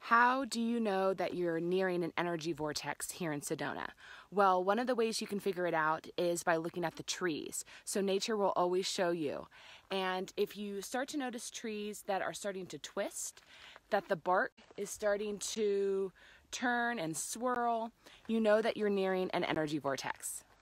How do you know that you're nearing an energy vortex here in Sedona? Well, one of the ways you can figure it out is by looking at the trees. So nature will always show you. And if you start to notice trees that are starting to twist, that the bark is starting to turn and swirl, you know that you're nearing an energy vortex.